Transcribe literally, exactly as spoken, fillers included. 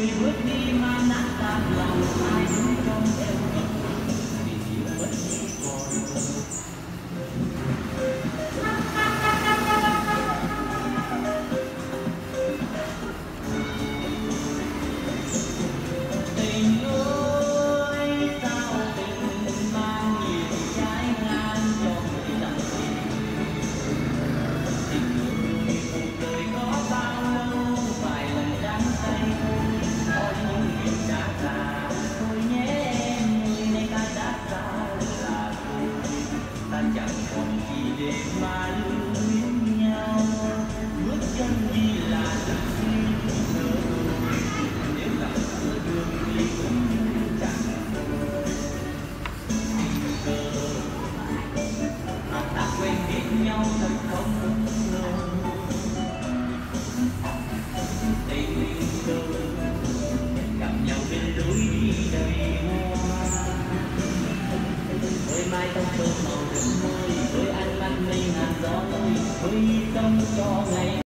người bước đi mà nát tan lòng ai đứng trong eo ngực vì yêu vẫn chỉ còn tình ơi sao tình mang nhiều trái ngang cho người đắm chìm tình người cuộc đời có bao lâu vài lần trắng tay thôi thôi những việc đã già thôi nhé em người này ta đã xa là rồi ta chẳng còn gì để mà lưu luyến nhau bước chân đi là được đi nữa rồi nếu gặp giữa đường đi cũng chẳng tình cờ ta quên biết nhau thật không ngờ tình cờ gặp nhau bên lối đi đầy hoa với mái tóc thơm màu rừng môi với ánh mắt mây ngàn gió lối với tâm cho ngày